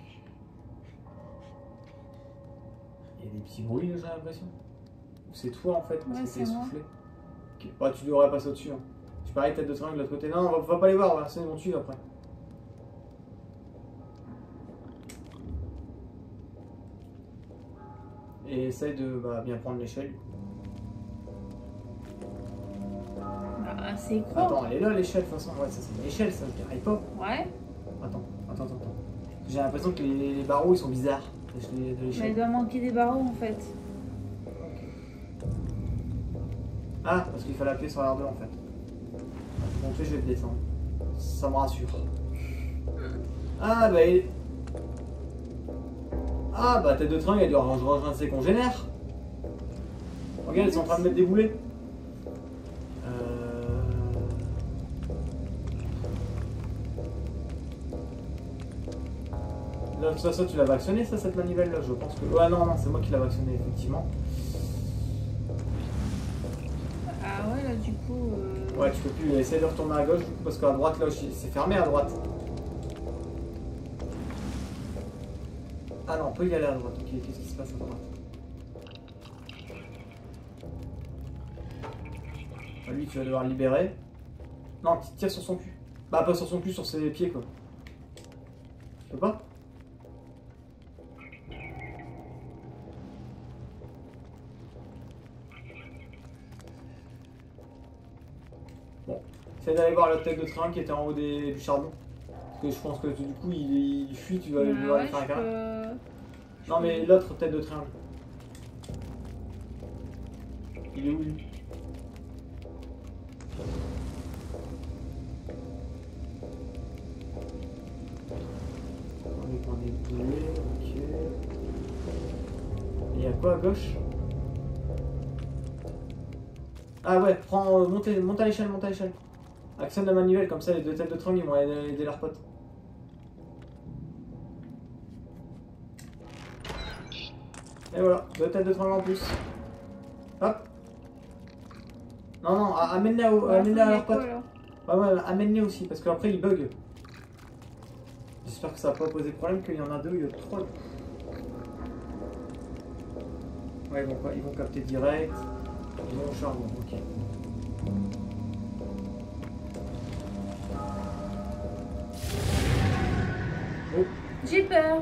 Il y a des petits bruits, j'ai l'impression. Ou c'est toi en fait, parce que c'est essoufflé. Okay. Bah, tu devrais passer au-dessus. Hein. Tu parais tête de triangle de l'autre côté. Non, on va pas les voir, voilà. C'est bon, tu après. Et essaye de bien prendre l'échelle. Bah, c'est quoi? Attends, elle est là l'échelle de toute façon. Ouais, ça c'est une échelle, ça, je dirais pas. Ouais. Attends. J'ai l'impression que les barreaux ils sont bizarres de l'échelle. Mais il doit manquer des barreaux en fait. Ah, parce qu'il fallait appuyer sur R2 en fait. Donc je vais le descendre. Ça me rassure. Ah bah Ah bah tête de triangle, elle doit rejoindre ses congénères. Regarde, ils sont en train de mettre des boulets. Là, ça, tu l'avais actionné, ça, cette manivelle là, je pense que. Ouais, non, c'est moi qui l'avais actionné, effectivement. Ah ouais, là, du coup. Ouais, tu peux plus essayer de retourner à gauche, du coup, parce qu'à droite, là, c'est fermé à droite. Ah non, on peut y aller à droite. Ok, qu'est-ce qui se passe à droite? Ah, lui, tu vas devoir le libérer. Non, tire sur son cul. Bah, pas sur son cul, sur ses pieds, quoi. Tu peux pas? Bon, essaye d'aller voir la tête de train qui était en haut du charbon. Parce que je pense que du coup il fuit, tu vas devoir lui faire un câlin. Non mais l'autre tête de train. Il est où lui? On est prend des boulets, ok. Et il y a quoi à gauche? Ah ouais, prends, monte à l'échelle, monte à l'échelle. Actionne la manivelle, comme ça les deux têtes de train ils vont aider leurs potes. Et voilà, deux têtes de train en plus. Hop. Non, amène-les à leurs potes. Ouais, amène-les aussi, parce qu'après ils bug. J'espère que ça va pas poser problème, qu'il y en a deux, il y a trois. Ouais, ils vont capter direct. Ils vont au charbon, ok. Oh. J'ai peur.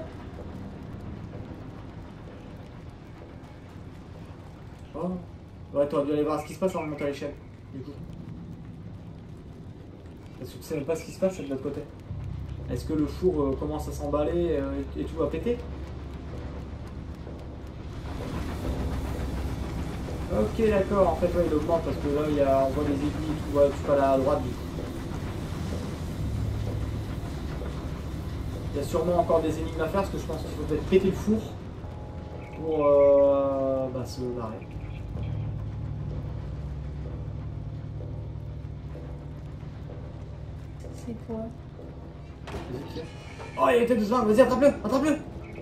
Oh. Ouais, t'aurais dû aller voir ce qui se passe avant de monter à l'échelle, du coup. Parce que tu sais même pas ce qui se passe de l'autre côté. Est-ce que le four commence à s'emballer et tout va péter? Ok, d'accord, en fait, ouais, il augmente parce que là, on voit les aiguilles et tout, ouais, tu peux aller à droite du coup. Il y a sûrement encore des énigmes à faire parce que je pense qu'il faut peut-être péter le four pour se barrer. C'est quoi? Oh, il y a une tête de train, vas-y, attrape-le, attrape-le!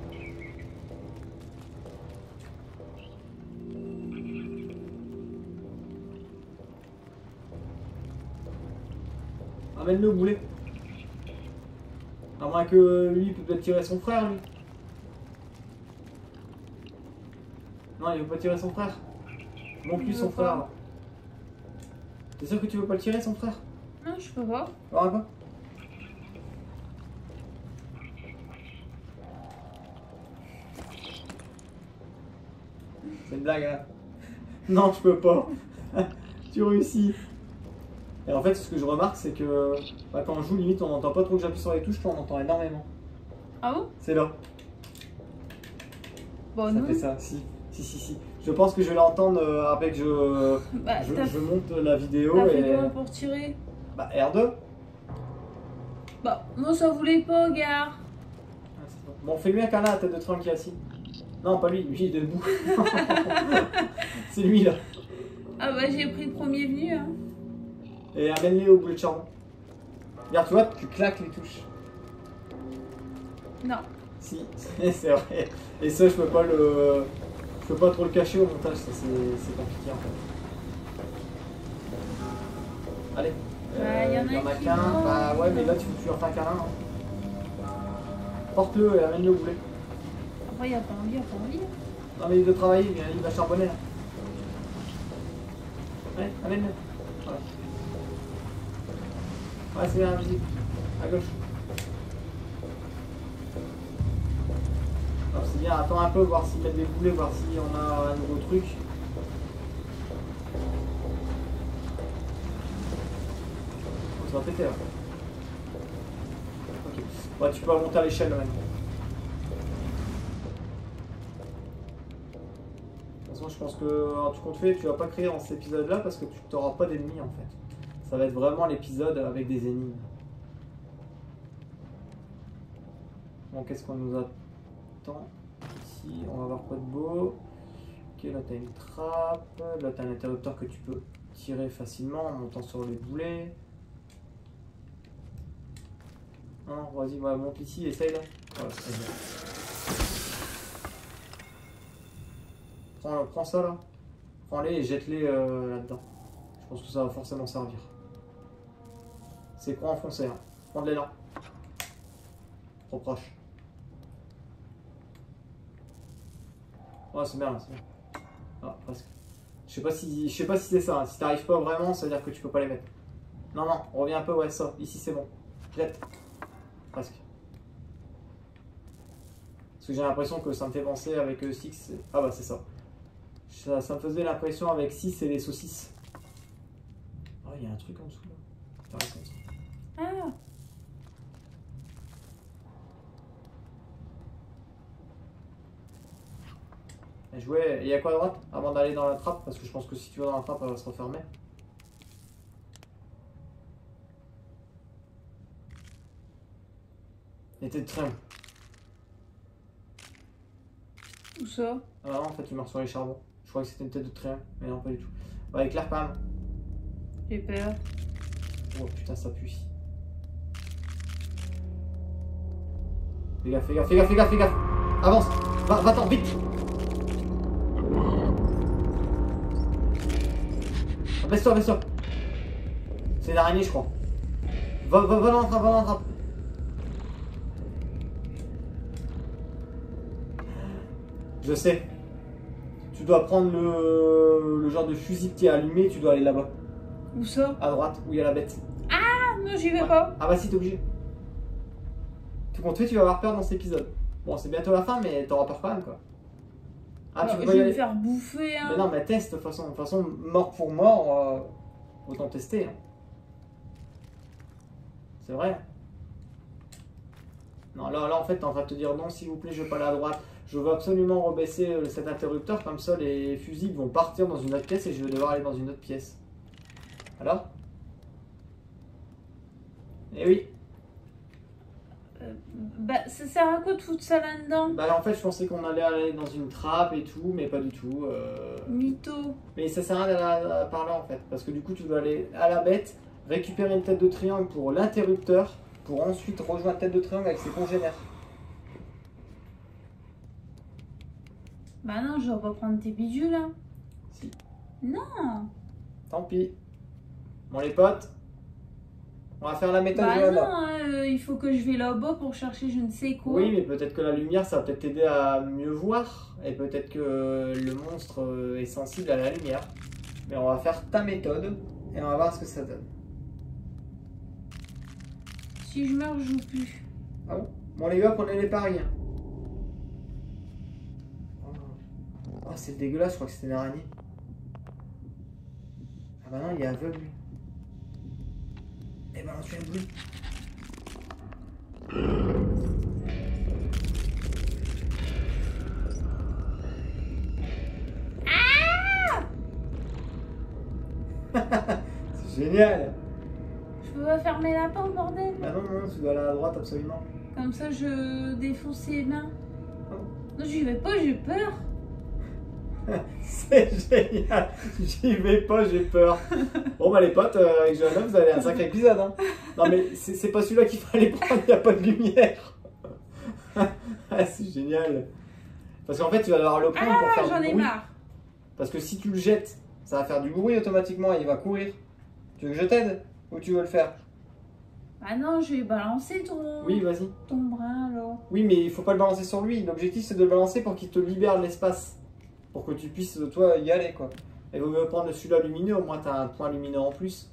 Amène-le au boulet. À moins que lui peut peut-être tirer son frère, lui. Non, il veut pas tirer son frère. Montre-lui son frère. Là. T'es sûr que tu veux pas le tirer, son frère? Non, je peux pas. Alors, quoi? C'est une blague, hein? Non, je peux pas. Tu réussis. Et en fait, ce que je remarque, c'est que quand on joue, limite, on n'entend pas trop que j'appuie sur les touches, toi, on entend énormément. Ah bon? C'est là. Bon, Ça non. fait ça, si. Je pense que je vais l'entendre après que je monte la vidéo. T'as fait comment pour tirer? Bah, R2. Bah, moi ça voulait pas, gars. Bon, fais-lui un câlin à la tête de train qui est assis. Non, pas lui, lui il est debout. C'est lui là. Ah bah, j'ai pris le premier venu, hein. Et amène-les au boulet de charbon. Regarde, tu vois, tu claques les touches. Non. Si, c'est vrai. Et ça, je peux pas trop le cacher au montage, ça c'est compliqué en fait. Allez. Il y en a qu'un. Bah ouais, mais là tu leur fais un câlin. Hein. Porte-le et amène-le au boulet. Après, il a pas envie. Non mais il doit travailler, il va charbonner là. Ouais, amène-le. Voilà. Ouais, c'est bien, vas-y. À gauche. Alors c'est bien, attends un peu, voir s'ils mettent des boulets, voir si on a un nouveau truc. Oh, ça va péter là. Ok. Ouais, tu peux remonter à l'échelle là maintenant. De toute façon, je pense que en tout compte fait, tu vas pas créer dans cet épisode là parce que tu n'auras pas d'ennemis en fait. Ça va être vraiment l'épisode avec des énigmes. Bon, qu'est-ce qu'on nous attend ici? On va voir quoi de beau. Ok, là t'as une trappe. Là t'as un interrupteur que tu peux tirer facilement en montant sur les boulets. Non, vas-y, monte ici, essaye là. Voilà, prends ça là. Prends-les et jette-les là-dedans. Je pense que ça va forcément servir. C'est quoi enfoncé, hein. Prends de l'élan. Trop proche. Ouais, c'est bien là, c'est bien. Ah, presque. Je sais pas si c'est ça. Hein. Si t'arrives pas vraiment, ça veut dire que tu peux pas les mettre. Non, reviens un peu, ouais, ça. Ici, c'est bon. Jette. Presque. Parce que j'ai l'impression que ça me fait penser avec 6. Ah bah, c'est ça. Ça me faisait l'impression avec 6 et les saucisses. Ouais, il y a un truc en dessous là. Faire comme ça. Ah, Et jouer. Il y a quoi à droite avant d'aller dans la trappe? Parce que je pense que si tu vas dans la trappe, elle va se refermer. Il était de train. où ça? Ah non, en fait, il marche sur les charbons. Je crois que c'était une tête de train, mais non, pas du tout. Ouais, éclaire quand même. J'ai peur. Oh putain, ça pue ici. Fais gaffe, fais gaffe, fais gaffe, fais gaffe, fais gaffe. Avance, va-t'en, vite. Baisse-toi, baisse-toi. C'est une araignée, je crois. Va dans la trappe, va dans la trappe. Je sais. Tu dois prendre le genre de fusil qui est allumé, tu dois aller là-bas. Où ça? À droite, où il y a la bête. Ah non, j'y vais pas. Ah bah si, t'es obligé. Tout compte fait, tu vas avoir peur dans cet épisode. Bon, c'est bientôt la fin, mais t'auras peur quand même, quoi. Ah, tu Je peux pas vais y me aller. faire bouffer, hein. Mais non, mais teste de toute façon. De toute façon, mort pour mort, autant tester. Hein. C'est vrai. Non, là, en fait, t'es en train de te dire non, s'il vous plaît, je veux pas aller à droite. Je veux absolument rebaisser cet interrupteur, comme ça les fusils vont partir dans une autre pièce et je vais devoir aller dans une autre pièce. Alors? Eh oui. Bah, ça sert à quoi de foutre ça là-dedans? Bah en fait, je pensais qu'on allait aller dans une trappe et tout, mais pas du tout. Mytho. Mais ça sert à rien d'aller par là en fait, parce que du coup, tu dois aller à la bête, récupérer une tête de triangle pour l'interrupteur, pour ensuite rejoindre la tête de triangle avec ses congénères. Bah non, je vais pas prendre tes bidules là. Si. Non. Tant pis. Bon les potes, on va faire la méthode Bah Johanna. non, hein, il faut que je vais là-bas pour chercher je ne sais quoi. Oui, mais peut-être que la lumière, ça va peut-être t'aider à mieux voir. Et peut-être que le monstre est sensible à la lumière. Mais on va faire ta méthode et on va voir ce que ça donne. Si je meurs, je joue plus. Ah bon? Bon les gars, prenez les paris. Hein. Oh, c'est dégueulasse, je crois que c'était une araignée. Ah bah non, il est aveugle. Lui. Eh ben, tu as le bruit. C'est génial. Je peux pas fermer la porte, bordel. Bah non, non, tu dois aller à droite absolument. Comme ça, je défonce ses mains. Oh. Non, j'y vais pas, j'ai peur. C'est génial. J'y vais pas, j'ai peur. Bon bah les potes, avec Johanna, vous avez un sacré épisode. Hein. Non mais c'est pas celui-là qu'il fallait prendre, il n'y a pas de lumière. Ah, c'est génial. Parce qu'en fait, tu vas devoir le prendre pour Ah, faire j'en du ai bruit. marre. Parce que si tu le jettes, ça va faire du bruit automatiquement et il va courir. Tu veux que je t'aide ou tu veux le faire? Ah non, je vais balancer Oui, vas-y. ton brin alors. Oui, mais il faut pas le balancer sur lui. L'objectif, c'est de le balancer pour qu'il te libère de l'espace. Pour que tu puisses, toi, y aller, quoi. Et vaut mieux prendre celui-là lumineux, au moins t'as un point lumineux en plus.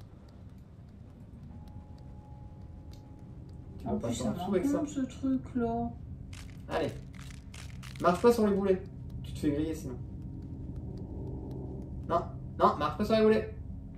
Tu En vas plus, passer ça en dessous avec ça. m'encombre ce truc là. Allez. Marche pas sur les boulets. Tu te fais griller sinon. Non, non, marche pas sur les boulets.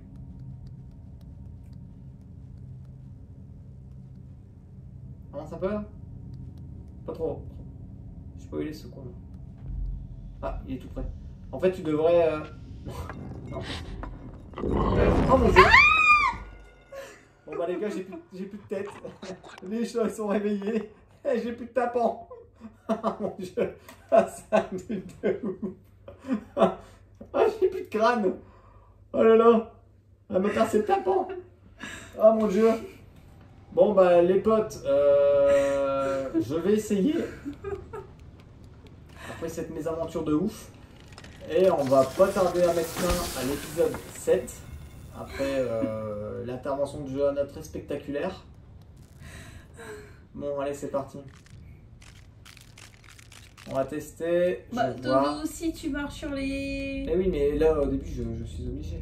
Avance un peu. Pas trop. Je sais pas où il est ce con là. Ah, il est tout près. En fait, tu devrais. Non. Oh mon dieu! Bon bah les gars, j'ai plus de tête. Les chats sont réveillés. Et j'ai plus de tapant. Ah mon dieu. Ah, c'est un truc de ouf. Ah, j'ai plus de crâne. Oh là là. Elle m'a cassé le tapant. Oh mon dieu. Bon bah les potes, je vais essayer. Après cette mésaventure de ouf. Et on va pas tarder à mettre fin à l'épisode 7. Après l'intervention de Johanna très spectaculaire. Bon allez c'est parti. On va tester. Bah, je vois. toi aussi, tu marches sur les. Mais oui mais là au début je suis obligé.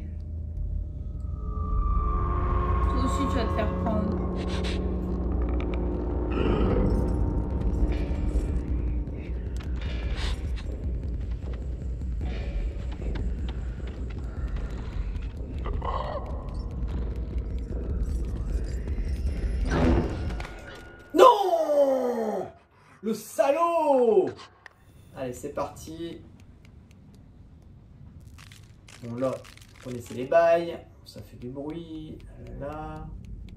Toi aussi, tu vas te faire prendre. Le salaud! Allez, c'est parti. Bon, là, vous connaissez les bails. Ça fait du bruit. Là.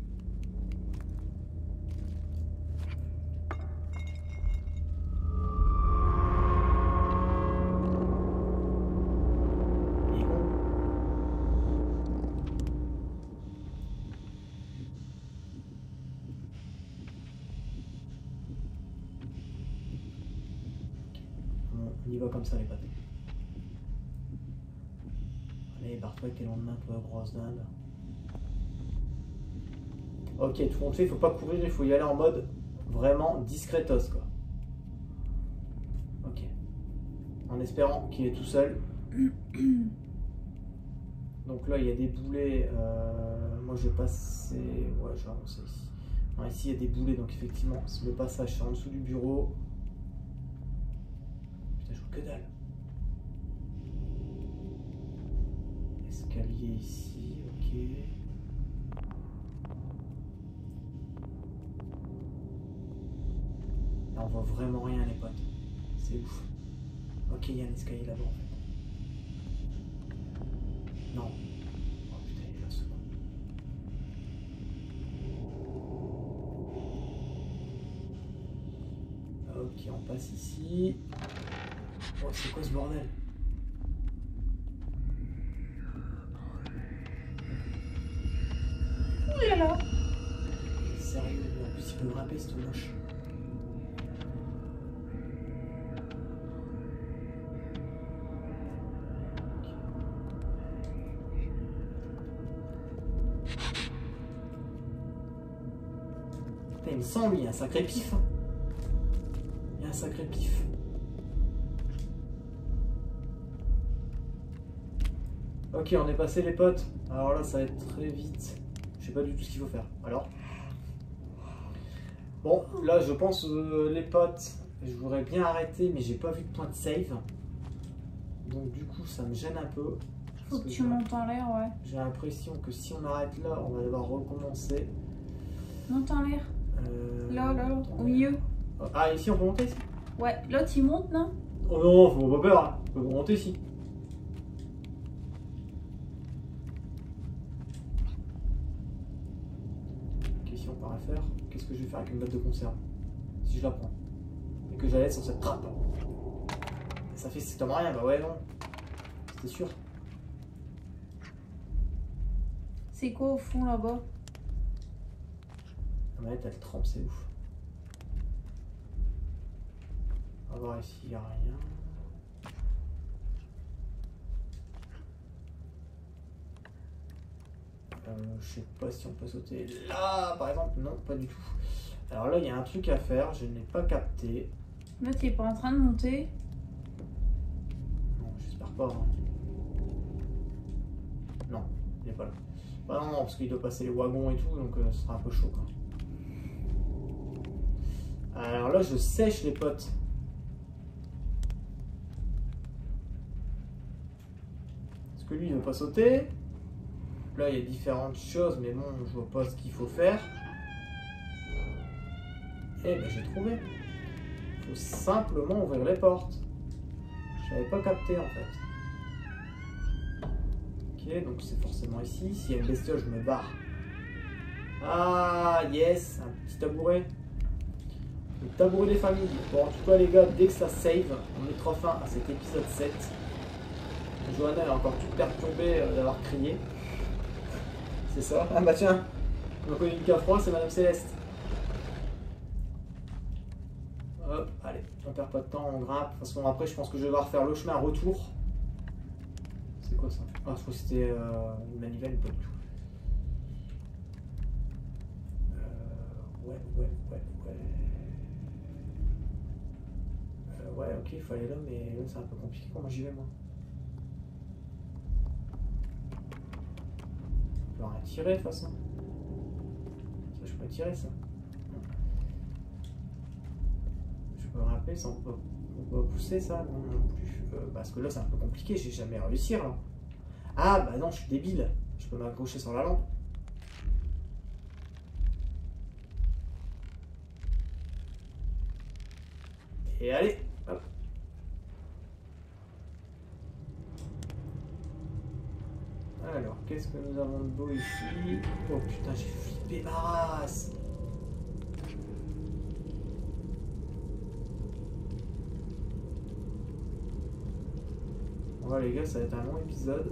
On y va comme ça, les potes. Allez, barre-toi avec tes lendemains, toi, grosse dinde. Ok, tout le monde fait, il faut pas courir, il faut y aller en mode vraiment discretos, quoi. Ok. En espérant qu'il est tout seul. Donc là, il y a des boulets. Moi, je vais passer. Ouais, je vais avancer ici. Non, ici, il y a des boulets, donc effectivement, le passage, c'est en dessous du bureau. Que dalle. Escalier ici, ok. Là, on voit vraiment rien, les potes. C'est ouf. Ok, il y a un escalier là-bas en fait. Non. Oh putain, il est là ce con. Ok, on passe ici. Oh, c'est quoi ce bordel? Oh là là. Sérieux, en plus il peut grimper, c'est tout moche. Putain, il me semble, il y a un sacré pif. Hein. Il y a un sacré pif. Ok, on est passé les potes. Alors là, ça va être très vite. Je sais pas du tout ce qu'il faut faire. Alors. Bon, là, je pense les potes, je voudrais bien arrêter, mais j'ai pas vu de point de save. Donc du coup, ça me gêne un peu. Faut que tu montes en l'air, ouais. J'ai l'impression que si on arrête là, on va devoir recommencer. Monte en l'air. Là, au milieu. Ah, ici, on peut monter ici? Ouais, l'autre il monte, non? Oh non, faut pas peur. Hein. On peut monter ici. Faire. Qu'est-ce que je vais faire avec une boîte de conserve si je la prends et que j'allais sur cette trappe? Ça fait strictement rien. Bah ouais, non, c'était sûr. C'est quoi au fond là-bas? La manette elle trempe, c'est ouf. On va voir ici, il n'y a rien. Je sais pas si on peut sauter là par exemple. Non, pas du tout. Alors là, il y a un truc à faire, je n'ai pas capté. Là, tu es pas en train de monter? Non, j'espère pas. Hein. Non, il n'est pas là. Bah non, parce qu'il doit passer les wagons et tout, donc ce sera un peu chaud. Quoi. Alors là, je sèche les potes. Est-ce que lui, il ne veut pas sauter? Là, il y a différentes choses, mais bon, je vois pas ce qu'il faut faire. Eh ben, j'ai trouvé. Il faut simplement ouvrir les portes. Je n'avais pas capté, en fait. Ok, donc c'est forcément ici. S'il y a une bestiole, je me barre. Ah, yes, un petit tabouret. Le tabouret des familles. Bon, en tout cas, les gars, dès que ça save, on mettra fin à cet épisode 7. Johanna est encore toute perturbée d'avoir crié. C'est ça. Ah bah tiens, on a connu une cas froid, c'est Madame Céleste. Hop, allez, on perd pas de temps, on grimpe. De toute façon, après, je pense que je vais devoir faire le chemin retour. C'est quoi ça? Ah, je crois que c'était une manivelle, pas du tout. Ouais. Ouais, ok, il faut aller là, mais là, c'est un peu compliqué. Comment j'y vais, moi? Je peux rien tirer, de toute façon. Ça, je peux tirer, ça. Je peux grimper, ça, on peut pousser, ça? Non, non plus. Parce que là, c'est un peu compliqué, j'ai jamais réussi, là. Ah, bah non, je suis débile. Je peux m'accrocher sur la lampe. Et allez, hop. Alors, qu'est-ce que nous avons de beau ici? Oh putain, j'ai flippé ma race. Bon les gars, ça va être un long épisode.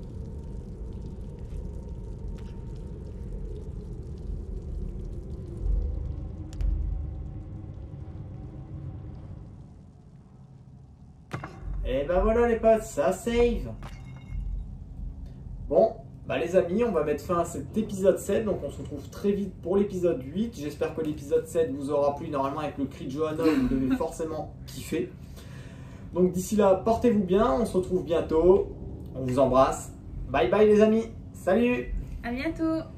Et ben voilà les potes, ça save. Bon, bah les amis, on va mettre fin à cet épisode 7, donc on se retrouve très vite pour l'épisode 8. J'espère que l'épisode 7 vous aura plu. Normalement avec le cri de Johanna, vous devez forcément kiffer. Donc d'ici là, portez-vous bien, on se retrouve bientôt. On vous embrasse. Bye bye les amis, salut! À bientôt!